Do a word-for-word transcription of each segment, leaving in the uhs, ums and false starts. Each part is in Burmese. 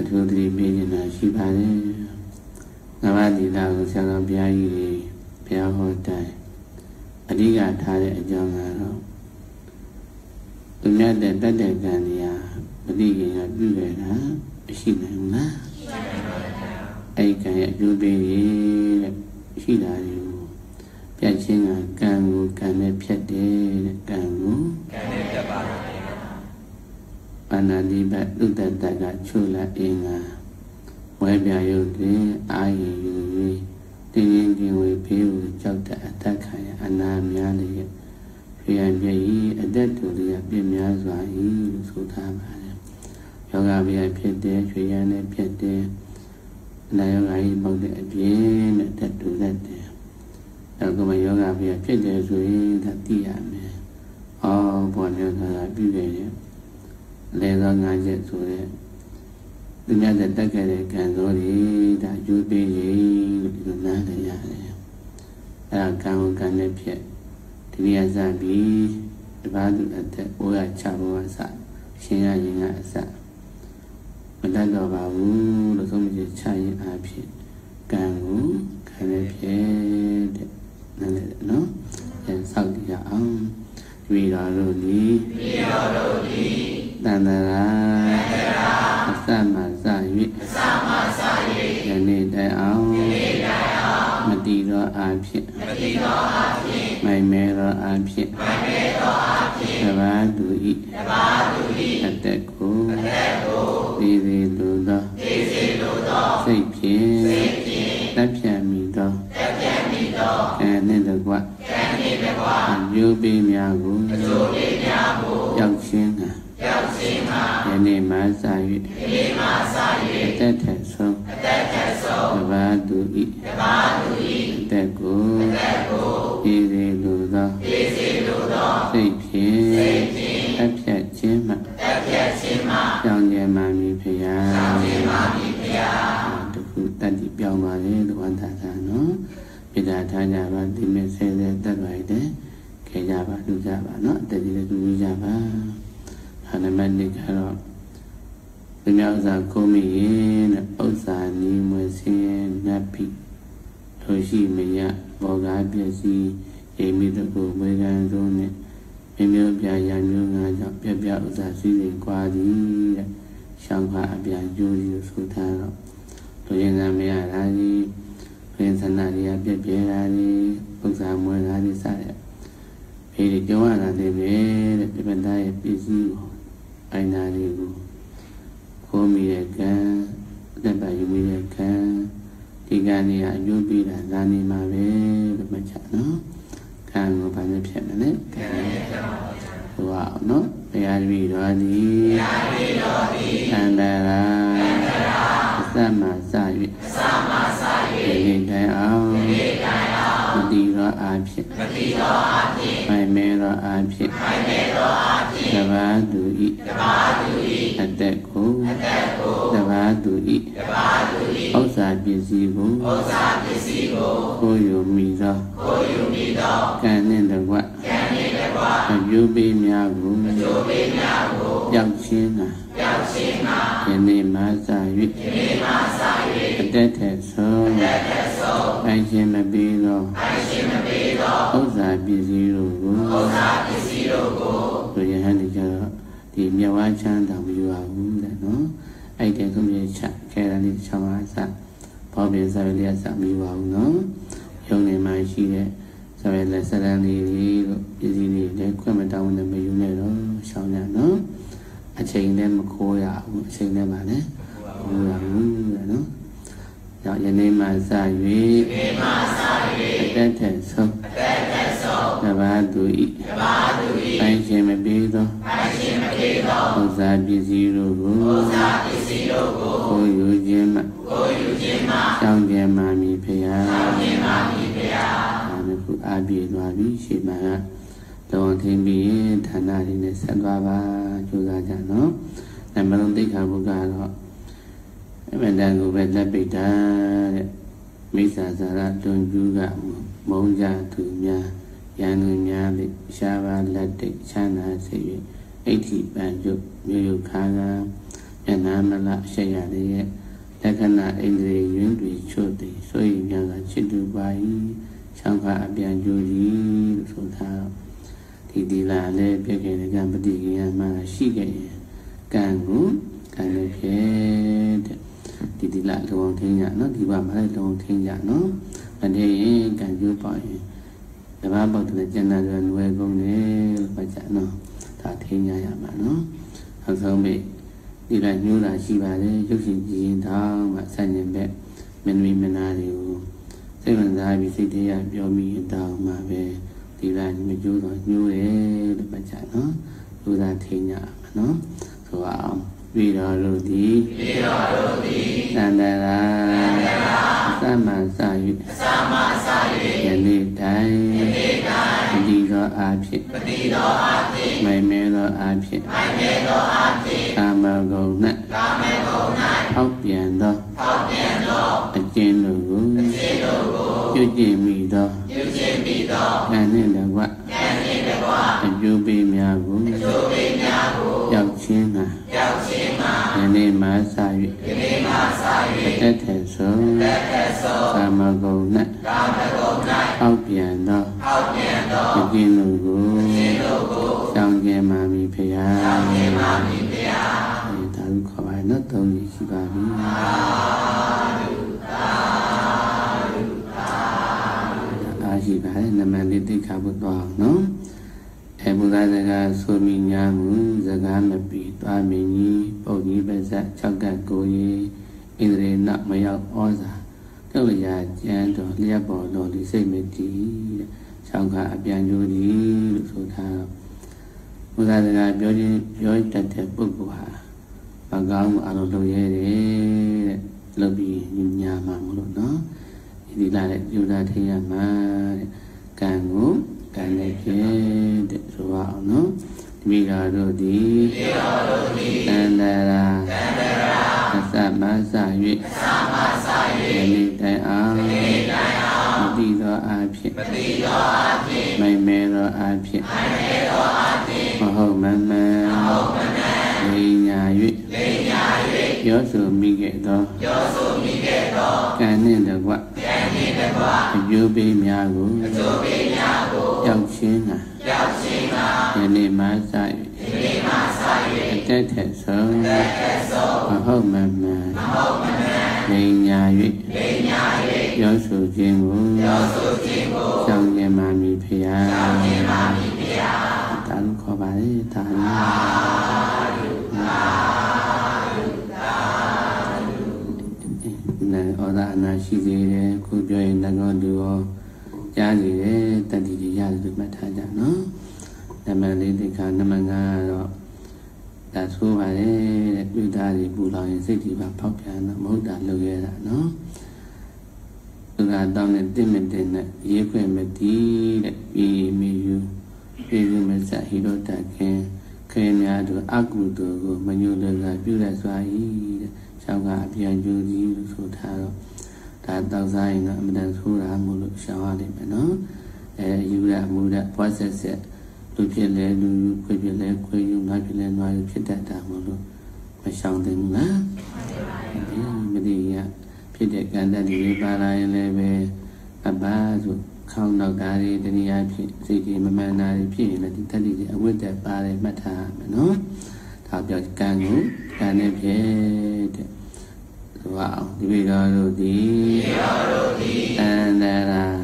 အထူးသတိပေးနေတာရှိပါတယ်ငါးပါးသီလကိုဆရာတော်ဘုရားကြီးတွေဘုရားဟောတိုင်းအဓိကထားတဲ့အကြောင်းကတော့သူများတဲ့တတ်တဲ့ကံညာပဋိကိယပြုခဲ့တာမရှိနိုင်ဘူးလားရှိနိုင်ပါဗျာအဲ့ကံရဲ့အကျိုးပေးရတဲ့ရှိတာတွေကိုပြတ်ချင်းကကံကိုကံနဲ့ဖြတ်တယ်တဲ့ကံကိုကံနဲ့ဖြတ်ပါတယ်ပါဏာတိဘသုတ္တတကချုလာအင်္ဂါဝဲပြရုပ်တွင်အာယယူ၍တင်းရင်ကျင်ဝေဖေးကိုကြောက်တဲ့အတ္တခံရအနာများလျက်ရွှေရန်ပြည့်၏အသက်တူလျက်ပြင်းများစွာ၏လို့ဆိုထားပါတယ်ယောဂဗျာဖြစ်တဲ့ရွှေရန်နဲ့ဖြစ်တဲ့အနာယောဂကြီးပေါက်တဲ့အပြင်းနဲ့တက်တူတတ်တယ်အဲဒါကမှယောဂဗျာဖြစ်တယ်ဆိုရင်ဒါသိရမယ်အော်ဘောနေသာပြုခဲ့ရဲ့လေသောငါးချက်ဆိုတဲ့သူများတက်တက်ခဲ့တဲ့ကံစိုးတွေဒါအကျိုးပေးရေးလို့ဒီလိုနားလည်ရတယ်အဲဒါကံကိုကံနဲ့ဖြစ်ဒီနေ့အစပြီးတပါးသူအသက်အိုးရချဘဝအစရှင်ရရင်ကအစမတတ်တော့ပါဘူးလို့ဆုံးဖြတ်ချရင်အဖြစ်ကံကိုကံနဲ့ဖြစ်တဲ့နားလည်တယ်နော်အဲဆောက်ကြည့်အောင်ပြီးတော်လို့ဒီပြီးတော်လို့ဒီတန္တရာအစမှစ၍အစမှစ၍ယနေ့တိုင်အောင်ယနေ့တိုင်အောင်မတိသောအဖြစ်မတိသောအဖြစ်မိုင်မဲသောအဖြစ်မိုင်မဲသောအဖြစ်တပါးသူဤတပါးသူဤအတက်ကိုအတက်ကိုဒီစီလိုသောဒီစီလိုသောစိတ်ဖြင့်စိတ်ဖြင့်တပ်ဖြတ်မိသောတပ်ဖြတ်မိသောကံနှင့်တကွကံနှင့်တကွအကျိုးပေးများကိုအကျိုးပေးများကိုရောက်ခြင်းကရောက်ခြင်းမှာယနေ့မှစ၍ယနေ့မှစ၍အသက်ထဆုံးအသက်ထဆုံးတပါးသူဤတပါးသူဤအသက်ကိုအသက်ကိုဤစီလိုသောဤစီလိုသောစိတ်ဖြင့်စိတ်ဖြင့်အဖြတ်ခြင်းမှအဖြတ်ခြင်းမှကြောင်းကျဲမှမိဖရာကြောင်းကျဲမှမိဖရာတခုတတ်တည်ပြောင်းပါလေလို့ဝန်တာတာနော်ပြတာထားကြပါဒီမဲ့ဆဲဆဲတက်ပါတဲ့ခဲကြပါလူကြပါနော်အတည်းလေးလူကြပါဟာနမနိကတော့ဒီမြောက်စာကိုမိရင်တဲ့ဥစ္စာနီမွေစင်းနတ်ပိထိုရှိမရဘောဂါပစ္စည်းအိမိတကူဝေကံသုံးနဲ့မြေမျိုးပြရမျိုးငါကြောင့်ပြပြဥစ္စာစည်းစိမ်ကွာသည်တဲ့ရှောင်းခါအပြာကျိုးကြီးဆိုထားတော့လူရင်းသားမရတာကြီးပင်စနာကြီးပြပြတာကြီးဥစ္စာမွေတာကြီးစတဲ့ဖေးကြောင်းရတာတွေပဲတဲ့ပြပသားရဲ့ပစ္စည်းကိုအိုင်နာလေးကိုခိုးမိတဲ့ကံတက်ပါယူမိတဲ့ကံဒီကံတွေကအကျိုးပေးတာဒါနေမှာပဲလို့မှတ်ချနော်ကံကိုဘာနဲ့ဖြတ်မလဲကံနဲ့ဖြတ်ပါဘုရားနော်ဘုရားတပည့်တော်သည်ဘုရားတပည့်တော်သည်သန္တရာသန္တရာအစမှစ၍အစမှစ၍ဒီနေ့တိုင်အောင်ဒီနေ့တိုင်အောင်မတိသောအဖြစ်မတိသောအဖြစ်မိုင်မဲသောအဖြစ်မိုင်မဲသောအဖြစ်တပါးသူဤတပါးသူဤအတက်ကိုအတက်ကိုတပါးသူဤတပါးသူဤဥစ္စာပစ္စည်းကိုဥစ္စာပစ္စည်းကိုကိုယူမိသောကိုယူမိသောကံနှင့်တကွကံနှင့်တကွအကျိုးပေးများကိုအကျိုးပေးများကိုရောက်ခြင်းကရောက်ခြင်းကယနေ့မှစ၍ယနေ့မှစ၍အတက်ထဆုံးအတက်ထဆုံးပိုင်ရှင်မပေးသောပိုင်ရှင်မပေးသောဥစ္စာပစ္စည်းတို့ကိုဥစ္စာပစ္စည်းတို့ကိုဆိုရဟန်းကြတော့ဒီမြတ်ဝါချမ်းတောင်မယူပါဘူးတဲ့နော်အဲ့တဲ့ဆုံးဖြတ်ချက်ခဲရလေး၆ပါးစဘောပင်စာရလေးစမယူပါဘူးနော်ရုံနေမှရှိတဲ့စာရလက်စရန်လေးတို့ပစ္စည်းတွေလည်းခွင့်မတောင်းနဲ့မယူနဲ့တော့ရှောင်းရနော်အချိန်နဲ့မခိုးရဘူးအချိန်နဲ့ပါလေမခိုးရဘူးတဲ့နော်ကြောင့်ယနေ့မှစ၍ယနေ့မှစ၍အတက်ထဆုံးအတက်ထဆုံးတပါးသူဤတပါးသူဤပိုင်ရှင်မပေးသောပိုင်ရှင်မပေးသောဥစ္စာပစ္စည်းတို့ကိုဥစ္စာပစ္စည်းတို့ကိုကိုယူခြင်းမှကိုယူခြင်းမှကြောင်းကျဲမှမိဖရာကြောင်းကျဲမှမိဖရာဒါနဲ့ခုအပြည့်သွားပြီရှေ့မှာတော်ထင်းပြီးဌာနတွေနဲ့ဆက်သွားပါကြိုးစားကြနော်နမလုံးသိက္ခာပုဒ်ကတော့အမှန်တန်ကိုပဲလက်ပိတ်တာတဲ့မိစ္ဆာစာရတွန်ကျူးကမုံကြသူများရန်သူများဖြင့်ရှားပါလက်တိတ်ချမ်းသာစေ၍အဋ္ဌိပံကျုပ်မြို့ရုပ်ခါက Yanamala Shayari, Lakana Indri Yundri Choti, Soy Yanga Chidu Bai, Shanka Abian Juri, Sota, Tidila, Pekin, Gambadi, Yama, Shige, Gangu, Ganapet, Tidila, Long Tinga, no, Diva, Long Tinga, no, and they can do by the Bible to the general and we're going to Pajano, Tatina Yamano, and so me. Đi lại như là chi bà đấy chút gì gì đó mà sang nhận bé mình mình mình là điều thế mình ra bị xây thế à biểu mi đâu mà về đi lại mình chú rồi như thế được bạn trả nó chú ra thế nhà mà nó rồi ông vì đó rồi đi đàn đà là sa mà sa yu nhận đi trái đi đó áp chết mày mẹ đó áp chết cam gầu nè ốc biển đó ở trên đồ chú chị mì đó cái này là quá ở chú bị mẹ cũng giàu chiên à cái này mà sai cái thể số cam gầu nè ốc biển đó ở trên đồ trong cái mà mình phải Tahu kawan nó tôi đi khi bà đi à khi bà ấy nằm ăn đi tới cả bữa đó nó em bữa ra ra số mình nhà muốn ra ga mà bị toa mình đi bao nhiêu bây giờ trong cả cô ấy in rồi nặng mấy áo áo ra tức là nhà chén rồi lia bỏ đồ đi xây mấy tí trong cả biển vô đi được số thao bữa ra ra biểu đi biểu chặt chẽ bữa qua bà gạo mà ăn đồ gì đấy là bị nhà mà một nó đi lại điều ra thì mà càng ngủ càng này kia để số vào nó vì là rồi đi đàn đà là sa ma sa yu đi đại ao đi đó ai phiền mày mẹ đó ai phiền mà hậu man man đi nhà yu gió sửa mi ghệ đó cái này là quá vô bị nhà của giao chiến à cái này mà sai cái thể sớm mà hơn mà mà đi nhà yu gió sửa chiến của trong nhà mà mi phải ta lúc khó bài ta này ở đây là chỉ để cô chơi là con đứa cha gì đấy ta đi đi ra được mà thay ra nó làm mà đi thì cả năm nga rồi đã số bài đấy đưa ra thì bù lại sẽ chỉ vào pháo ra nó mỗi đã lừa ra nó từ là đau nên tim mình tên này dễ quen mà tí để bị mình yêu bị mình sẽ hiểu được tại cái cái nhà được ác cụ được mà nhiều lời là biết là xoay sau cả biển du đi số thao đã tạo ra nó mình đang số ra một lúc sau này mà nó để yêu là mua đã process tôi biết là tôi quay biết là quay dùng nói biết là nói biết đã đã một lúc mà sau thì mình á mình đi biết được cái đó thì ba lại là về ba rồi không nào cả đi thì ai biết gì thì mà mà này biết là thì ta đi ở bên đây ba lại mà thà mà nó thảo cho càng ngủ càng nên biết wow đi rồi đi đàn đà là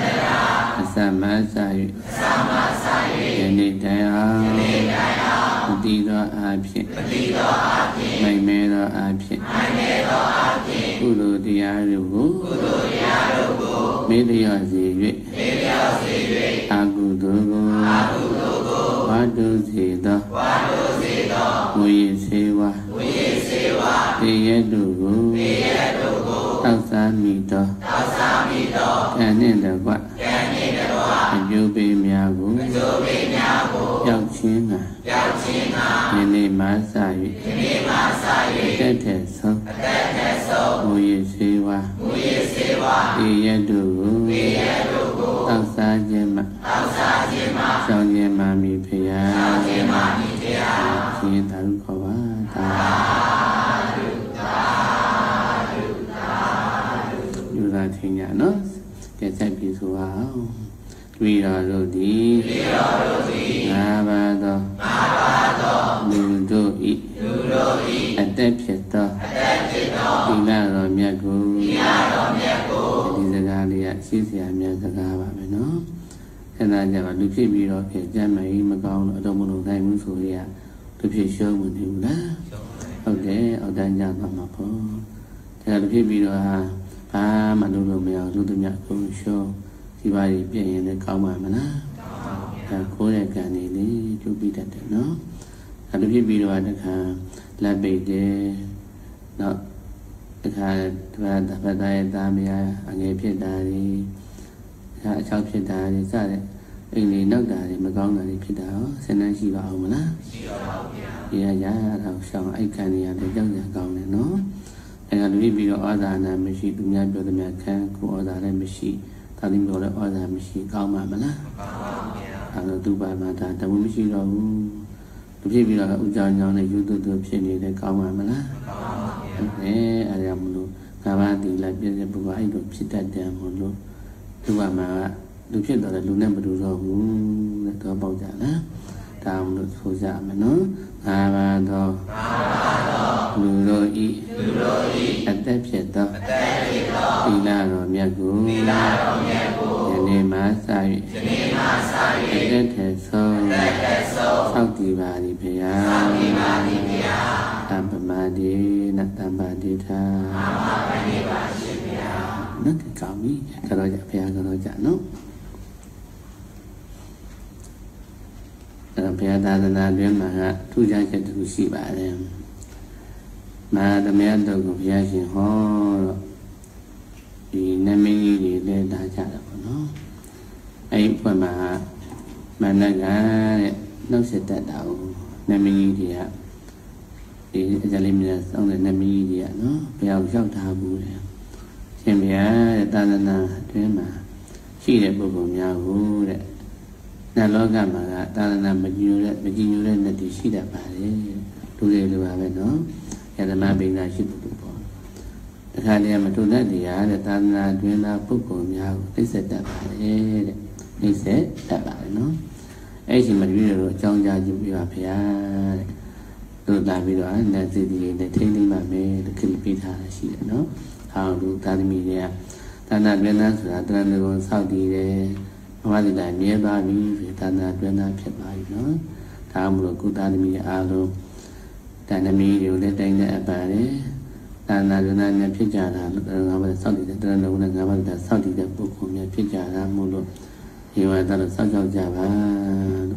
sa ma sa yu đi đại ao đi đó ai biết mày mẹ đó ai biết cụ đồ đi ai được mấy điều gì vậy à cụ đồ quá đồ gì đó mùi gì quá đi hết đủ tao xa mi đó cái này là quá vô bị nhà của giao chiến à nên này mà sai cái thể sâu mùi gì quá đi hết đủ tao xa chế mà sao chế mà mi phải à chỉ ta lúc khó quá ta ချိန်ကြနော်ကဲဆက်ပြီးဆိုအောင်တွေ့တော်တို့သည်တွေ့တော်တို့သည်ငါးပါးသောငါးပါးသောလူတို့ဤလူတို့ဤအသက်ဖြစ်သောအသက်ဖြစ်သောသီလတော်မြတ်ကိုသီလတော်မြတ်ကိုဒီစကားလေးကရှိเสียမြတ်စကားပါပဲနော်အဲ့ဒါကြောင့်လူဖြစ်ပြီးတော့ကြကြမ်းမကြီးမကောင်းတော့အတော်မလို့နိုင်ဘူးဆိုရလူဖြစ်ရှုံးမနေဘူးလားဟုတ်တယ်အောက်တန်းကြသွားမှာပေါ့ဒါလူဖြစ်ပြီးတော့ဟာဘာမှလုပ်လို့မရဘူးလူတို့မြတ်ကိုရှုံးဒီပါရီပြည့်ရင်လည်းကောင်းပါမလားကောင်းပါဘူးအဲကိုယ်ရဲ့ကံနေလေကျုပ်ပြီးတတ်တယ်နော်အဲလူဖြစ်ပြီးတော့တခါလက်ပိတ်တယ်နောက်တခါဒီဘာတပတ်သားရဲ့သားမယားအငယ်ဖြစ်တာတွေအဲအချောက်ဖြစ်တာတွေစတဲ့အိမ်လေးနောက်တာတွေမကောင်းတာတွေဖြစ်တာရောဆင်းနှမ်းရှိပါအောင်မလားရှိပါပါဘုရားဒီရရတော့ရှောင်းအိုက်ခံနေရတယ်ကြောက်ကြကောင်းတယ်နော်အဲကလူပြီးတော့ဩဇာနာမရှိသူများပြောသမျှခံကိုဩဇာလည်းမရှိသာသီမျိုးလည်းဩဇာမရှိကောင်းမှာမလားကောင်းပါဘုရားအဲတော့သူပါမှာဒါတမှုမရှိတော့ဘူးလူဖြစ်ပြီးတော့ဥကြောင်ကြောင်နဲ့ယူသွသွဖြစ်နေတယ်ကောင်းမှာမလားကောင်းပါဘုရားအဲအဲဒါမလို့ငါးပါးတိလိုက်ပြည့်တဲ့ပုဂ္ဂိုလ်အဲ့လိုဖြစ်တတ်တယ်မလို့သူပါမှာလူဖြစ်တော့လူနဲ့မတူတော့ဘူးတဲ့တော့ပေါက်ကြလားဒါမလို့ဆိုကြမယ်နော်ငါးပါးသောငါးပါးသောလူတို့ဤလူတို့ဤအသက်ဖြစ်သောအသက်ဖြစ်သောသီလတော်မြတ်ကိုသီလတော်မြတ်ကိုယနေ့မှစ၍ယနေ့မှစ၍အသက်ထဆုံးအသက်ထဆုံးသောက်တည်ပါသည်ဘုရားသောက်တည်ပါသည်ဘုရားတမ္ပမတိနတမ္ပတိထာအာမဘိနေပါရှင်ဘုရားနော်ကောင်းပြီကြတော့ကြဘုရားကတော့ကြနော်ဘုရားသာသနာတွင်မှာထူးခြားချက်တစ်ခုရှိပါတယ်။မဟာသမယတော်ကိုဘုရားရှင်ဟောတော့ဒီနမင်းကြီးတွေလည်းတားကြတာပေါ့နော်။အဲဒီဘက်မှာမနက်ကတဲ့နှုတ်ဆက်တတ်တာကိုနမင်းကြီးတွေကဒီအကြလေးများစောင်းတဲ့နမင်းကြီးတွေကနော်ဘုရားကိုရောက်ထားဘူးလေ။ရှင်ဘုရားတဲ့သာသနာတွင်မှာရှိတဲ့ပုဂ္ဂိုလ်များကိုတဲ့နတ်လောကမှာကသာသနာမကြည်ညိုတဲ့မကြည်ညိုတဲ့net တွေရှိတတ်ပါတယ်လူတွေလိုပါပဲနော်ယတနာပိဏရှိပုဂ္ဂိုလ်ပေါ့တခါတည်းမထုံတဲ့တရားတဲ့သာသနာတွင်သာပုဂ္ဂိုလ်များကိုသိစေတတ်ပါတယ်တဲ့သိစေတတ်ပါတယ်နော်အဲ့ဒီမှာတွေ့ရတော့အကြောင်းကြားကြည့်ပြပါဗျာတဲ့တို့လာပြီးတော့နတ်စီတီနဲ့ထိမ့်သိမ့်ပါမယ်လို့ခရီးပေးထားတာရှိတယ်နော်ဟောလူသာသမီတွေကသာသနာတွင်သာဆိုတာတရဏဂုံဆောက်တည်တယ်ဘာမှလည်းမြဲပါပြီဆိုသာသနာတွင်သာဖြစ်ပါပြီနော်ဒါမှမဟုတ်ကုသသမီးအားလုံးတဏ္ဍမီတွေကိုလည်းတိုင်းတဲ့အပ်ပါတယ်သာသနာတွင်သာနဲ့ဖြစ်ကြတာငါးပါးဆောက်တည်တဲ့တရဏဂုံနဲ့ငါးပါးဆောက်တည်တဲ့ပုဂ္ဂိုလ်များဖြစ်ကြတာမို့လို့ဒီဝါသလို့ဆောက်ကြောက်ကြပါလို့